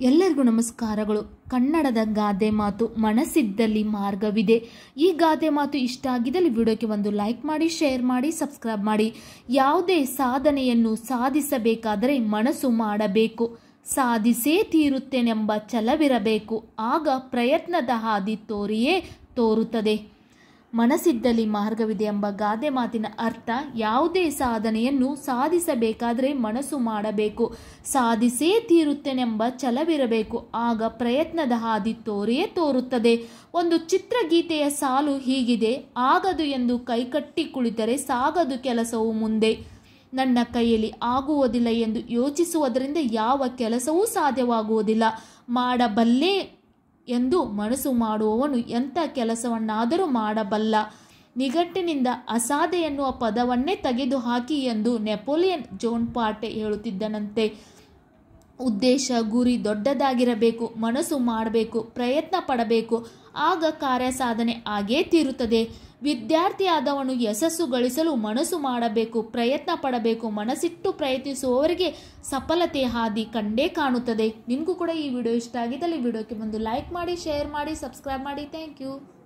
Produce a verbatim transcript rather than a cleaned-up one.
ಎಲ್ಲರಿಗೂ ನಮಸ್ಕಾರಗಳು. ಕನ್ನಡದ ಗಾದೆ ಮಾತು ಮನಸ್ಸಿದ್ದಲ್ಲಿ ಮಾರ್ಗವಿದೆ. ಈ ಗಾದೆ ಮಾತು ಇಷ್ಟ ಆಗಿದ್ದಲ್ಲಿ ವಿಡಿಯೋಕ್ಕೆ ಒಂದು ಲೈಕ್ ಮಾಡಿ, ಶೇರ್ ಮಾಡಿ, ಸಬ್ಸ್ಕ್ರೈಬ್ ಮಾಡಿ. ಯಾವುದೇ ಸಾಧನೆಯನ್ನು ಸಾಧಿಸಬೇಕಾದರೆ ಮನಸ್ಸು ಮಾಡಬೇಕು. ಸಾಧಿಸೇ ತೀರುತ್ತೇನೆಂಬ ಛಲವಿರಬೇಕು. ಆಗ ಪ್ರಯತ್ನದ ಹಾದಿ ತೋರಿಯೇ ತೋರುತ್ತದೆ. ಮನಸ್ಸಿದ್ದಲ್ಲಿ ಮಾರ್ಗವಿದೆ ಎಂಬ ಗಾದೆ ಮಾತಿನ ಅರ್ಥ, ಯಾವುದೇ ಸಾಧನೆಯನ್ನು ಸಾಧಿಸಬೇಕಾದರೆ ಮನಸ್ಸು ಮಾಡಬೇಕು. ಸಾಧಿಸೇ ತೀರುತ್ತೇನೆಂಬ ಛಲವಿರಬೇಕು. ಆಗ ಪ್ರಯತ್ನದ ಹಾದಿ ತೋರಿಯೇ ತೋರುತ್ತದೆ. ಒಂದು ಚಿತ್ರಗೀತೆಯ ಸಾಲು ಹೀಗಿದೆ: ಆಗದು ಎಂದು ಕೈಕಟ್ಟಿ ಕುಳಿತರೆ ಸಾಗದು ಕೆಲಸವು ಮುಂದೆ. ನನ್ನ ಕೈಯಲ್ಲಿ ಆಗುವುದಿಲ್ಲ ಎಂದು ಯೋಚಿಸುವುದರಿಂದ ಯಾವ ಕೆಲಸವೂ ಸಾಧ್ಯವಾಗುವುದಿಲ್ಲ. ಮಾಡಬಲ್ಲೆ ಎಂದು ಮನಸ್ಸು ಮಾಡುವವನು ಎಂಥ ಕೆಲಸವನ್ನಾದರೂ ಮಾಡಬಲ್ಲ. ನಿಘಂಟಿನಿಂದ ಅಸಾಧ್ಯ ಎನ್ನುವ ಪದವನ್ನೇ ತೆಗೆದುಹಾಕಿ ಎಂದು ನೆಪೋಲಿಯನ್ ಬೋನಪಾರ್ಟೆ ಹೇಳುತ್ತಿದ್ದನಂತೆ. ಉದ್ದೇಶ, ಗುರಿ ದೊಡ್ಡದಾಗಿರಬೇಕು. ಮನಸ್ಸು ಮಾಡಬೇಕು, ಪ್ರಯತ್ನ ಪಡಬೇಕು. ಆಗ ಕಾರ್ಯ ಸಾಧನೆ ಆಗೇ ತೀರುತ್ತದೆ. ವಿದ್ಯಾರ್ಥಿಯಾದವನು ಯಶಸ್ಸು ಗಳಿಸಲು ಮನಸ್ಸು ಮಾಡಬೇಕು, ಪ್ರಯತ್ನ ಪಡಬೇಕು. ಮನಸ್ಸಿಟ್ಟು ಪ್ರಯತ್ನಿಸುವವರಿಗೆ ಸಫಲತೆಯ ಹಾದಿ ಕಂಡೇ ಕಾಣುತ್ತದೆ. ನಿಮಗೂ ಕೂಡ ಈ ವಿಡಿಯೋ ಇಷ್ಟ ಆಗಿದ್ದಲ್ಲಿ ವಿಡಿಯೋಕ್ಕೆ ಒಂದು ಲೈಕ್ ಮಾಡಿ, ಶೇರ್ ಮಾಡಿ, ಸಬ್ಸ್ಕ್ರೈಬ್ ಮಾಡಿ. Thank you.